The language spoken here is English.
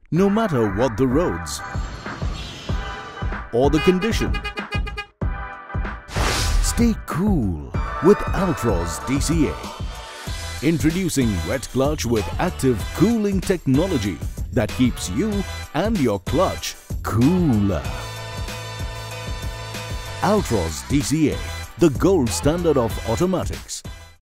No matter what the roads or the condition, stay cool with ALTROZ DCA. Introducing wet clutch with active cooling technology that keeps you and your clutch cooler. ALTROZ DCA, the gold standard of automatics.